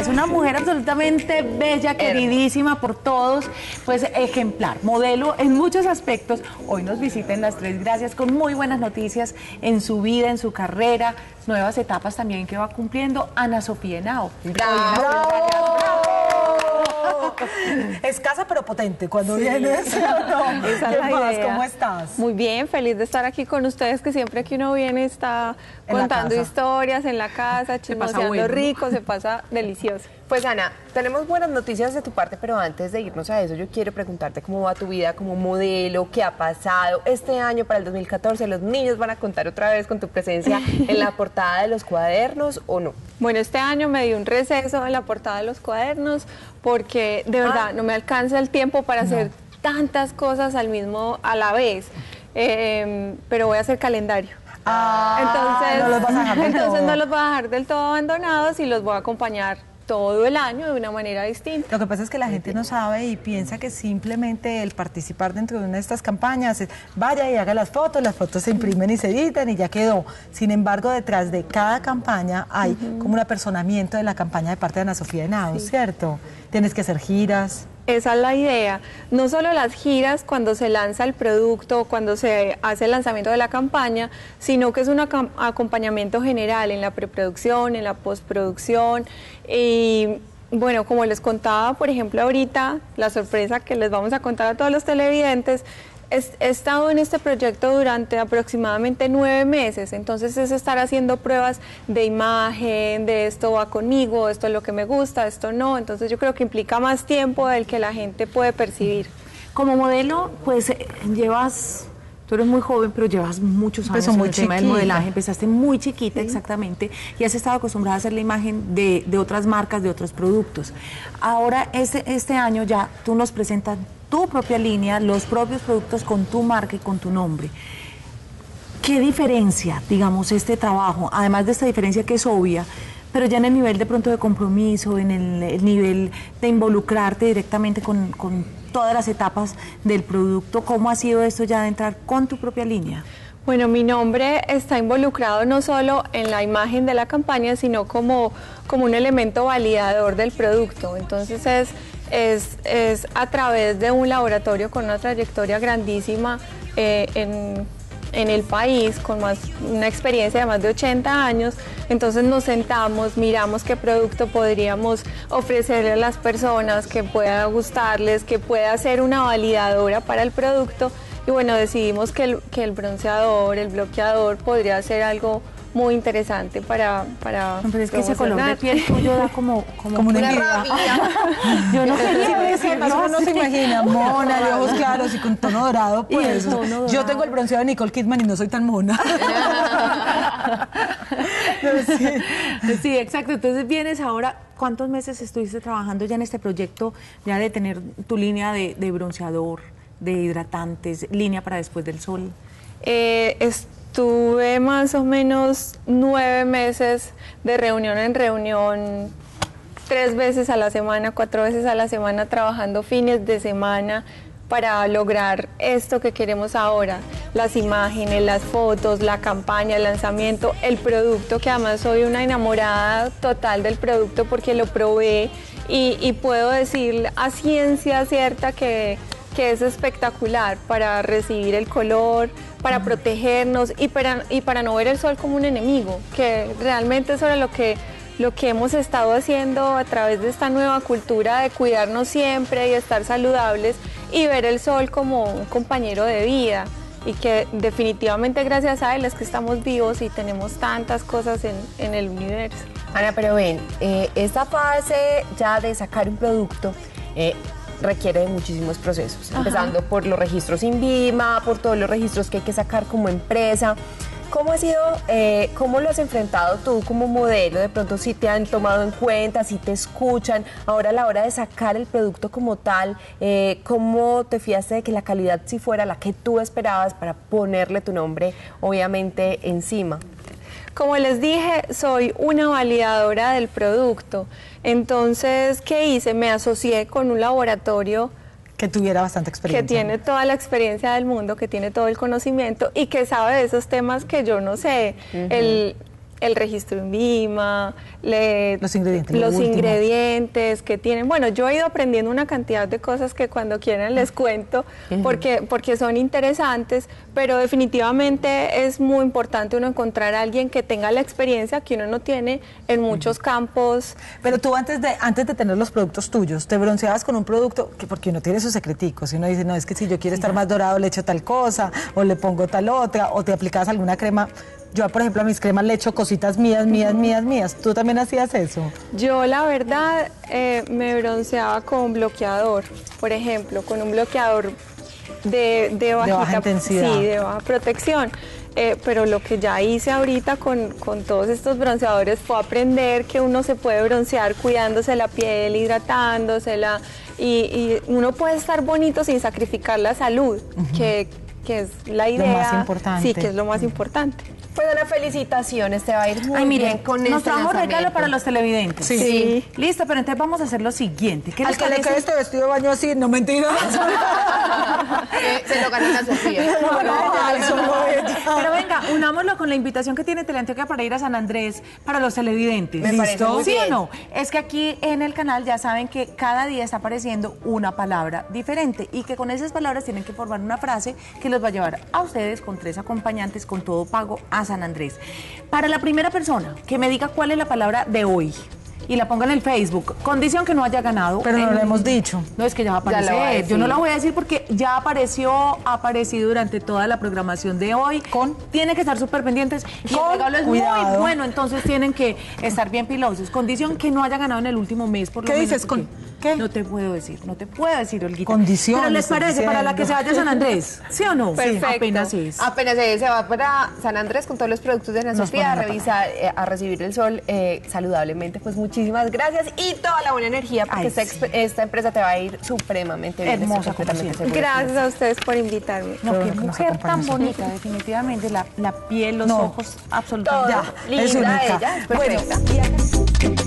es una mujer absolutamente bella, queridísima por todos, pues ejemplar, modelo en muchos aspectos. Hoy nos visita en Las Tres Gracias con muy buenas noticias en su vida, en su carrera, nuevas etapas también que va cumpliendo Ana Sofía Henao. Escasa pero potente cuando vienes. ¿No? Esa ¿Qué es la más? idea. ¿Cómo estás? Muy bien, feliz de estar aquí con ustedes, que siempre que uno viene está En la contando casa. historias en la casa, chismoseando bueno, ¿no? rico, se pasa delicioso. Pues Ana, tenemos buenas noticias de tu parte, pero antes de irnos a eso, yo quiero preguntarte cómo va tu vida como modelo, qué ha pasado. Este año, para el 2014, los niños van a contar otra vez con tu presencia en la portada de los cuadernos, ¿o no? Bueno, este año me di un receso en la portada de los cuadernos porque de verdad no me alcanza el tiempo para hacer tantas cosas a la vez, pero voy a hacer calendario. Entonces no los vas a dejar del entonces todo. no los voy a dejar del todo abandonados y los voy a acompañar todo el año de una manera distinta. Lo que pasa es que la gente no sabe y piensa que simplemente el participar dentro de una de estas campañas es vaya y haga las fotos se imprimen y se editan y ya quedó. Sin embargo, detrás de cada campaña hay como un apersonamiento de la campaña de parte de Ana Sofía Henao, ¿cierto? Tienes que hacer giras. Esa es la idea. No solo las giras cuando se lanza el producto, cuando se hace el lanzamiento de la campaña, sino que es un acompañamiento general en la preproducción, en la postproducción. Y bueno, como les contaba, por ejemplo, ahorita, la sorpresa que les vamos a contar a todos los televidentes, he estado en este proyecto durante aproximadamente 9 meses, entonces es estar haciendo pruebas de imagen, de esto va conmigo, esto es lo que me gusta, esto no, entonces yo creo que implica más tiempo del que la gente puede percibir. Como modelo, pues tú eres muy joven, pero llevas muchos años Empezó muy en el tema del chiquita. modelaje, empezaste muy chiquita, exactamente, y has estado acostumbrada a hacer la imagen de otras marcas, de otros productos. Ahora, este año ya tú nos presentas tu propia línea, los propios productos con tu marca y con tu nombre. ¿Qué diferencia, digamos, este trabajo, además de esta diferencia que es obvia, pero ya en el nivel de pronto de compromiso, en el nivel de involucrarte directamente con todas las etapas del producto, cómo ha sido esto ya de entrar con tu propia línea? Bueno, mi nombre está involucrado no solo en la imagen de la campaña, sino como un elemento validador del producto. Entonces es a través de un laboratorio con una trayectoria grandísima en el país, con una experiencia de más de 80 años, entonces nos sentamos, miramos qué producto podríamos ofrecerle a las personas, que pueda gustarles, que pueda ser una validadora para el producto, y bueno, decidimos que el bronceador, el bloqueador podría ser algo muy interesante para Pero es que ese color de promocionar. piel tuyo da como una envidia. Yo no quería Sí, decirlo uno no se así. imagina mona, de ojos claros y con tono dorado, Y el pues. tono dorado. Yo tengo el bronceado de Nicole Kidman y no soy tan mona. Sí, exacto. Entonces vienes ahora, ¿cuántos meses estuviste trabajando ya en este proyecto, ya de tener tu línea de bronceador, de hidratantes, línea para después del sol? Estuve más o menos 9 meses de reunión en reunión, 3 veces a la semana, 4 veces a la semana, trabajando fines de semana para lograr esto que queremos ahora, las imágenes, las fotos, la campaña, el lanzamiento, el producto, que además soy una enamorada total del producto porque lo probé y puedo decir a ciencia cierta que es espectacular para recibir el color, para protegernos y para no ver el sol como un enemigo, que realmente eso era lo que hemos estado haciendo a través de esta nueva cultura de cuidarnos siempre y estar saludables y ver el sol como un compañero de vida, y que definitivamente gracias a él es que estamos vivos y tenemos tantas cosas en el universo. Ana, pero ven, esta fase ya de sacar un producto requiere de muchísimos procesos, empezando por los registros INVIMA, por todos los registros que hay que sacar como empresa. ¿Cómo ha sido, cómo lo has enfrentado tú como modelo? De pronto, si te han tomado en cuenta, si te escuchan, ahora a la hora de sacar el producto como tal, ¿cómo te fiaste de que la calidad sí fuera la que tú esperabas para ponerle tu nombre, obviamente, encima? Como les dije, soy una validadora del producto. Entonces, ¿qué hice? Me asocié con un laboratorio Que tuviera bastante experiencia. que tiene toda la experiencia del mundo, que tiene todo el conocimiento y que sabe de esos temas que yo no sé. el registro INVIMA, Los ingredientes, lo los último. ingredientes que tienen. Bueno, yo he ido aprendiendo una cantidad de cosas que cuando quieran les cuento, porque son interesantes, pero definitivamente es muy importante uno encontrar a alguien que tenga la experiencia que uno no tiene en muchos campos. Pero tú antes de tener los productos tuyos, ¿te bronceabas con un producto? Porque uno tiene sus secreticos, y uno dice, no, es que si yo quiero estar más dorado le echo tal cosa, o le pongo tal otra, o te aplicabas alguna crema. Yo, por ejemplo, a mis cremas le echo cositas mías. ¿Tú también hacías eso? Yo, la verdad, me bronceaba con bloqueador, por ejemplo, con un bloqueador de baja intensidad. Sí, de baja protección. Pero lo que ya hice ahorita con todos estos bronceadores fue aprender que uno se puede broncear cuidándose la piel, hidratándosela, y uno puede estar bonito sin sacrificar la salud, que es la idea. Lo más importante. Sí, que es lo más importante. Pues una felicitación, te va a ir muy Ay, bien miren, con nos este trajo regalo lanzamiento. para los televidentes. Sí. Listo, pero entonces vamos a hacer lo siguiente. ¿Qué Al les que le parece? quede este vestido de baño así, no mentira. Se lo ganó la Sofía. Pero venga, unámoslo con la invitación que tiene Teleantioquia para ir a San Andrés para los televidentes. Me parece muy ¿Sí bien. o no? Es que aquí en el canal ya saben que cada día está apareciendo una palabra diferente y que con esas palabras tienen que formar una frase que los va a llevar a ustedes con 3 acompañantes con todo pago a San Andrés. Para la primera persona que me diga cuál es la palabra de hoy y la ponga en el Facebook, condición que no haya ganado. Pero no lo hemos dicho. No, es que ya va a Ya lo va a aparecer. decir. Yo no la voy a decir porque ya ha aparecido durante toda la programación de hoy. Tienen que estar súper pendientes. Y el regalo es muy cuidado. bueno, entonces tienen que estar bien pilosos. Condición que no haya ganado en el último mes, por lo ¿Qué menos, dices? porque ¿Qué? No te puedo decir, Olguita. Condiciones, Pero les parece, estoy para la que se diciendo. vaya a San Andrés, ¿sí o no? Perfecto. Apenas es. Apenas se va para San Andrés con todos los productos de Ana Nos Sofía a ponen la revisar, a recibir el sol saludablemente. Pues muchísimas gracias y toda la buena energía porque Ay, esta empresa te va a ir supremamente bien. Hermosa, estoy completamente como segura. Gracias a ustedes por invitarme. No, Qué qué bueno que nos mujer tan acompañes. bonita, definitivamente. La piel, los No. ojos, absolutamente. Todo, Ya, es linda única. ella, es Bueno, perfecta. y acá-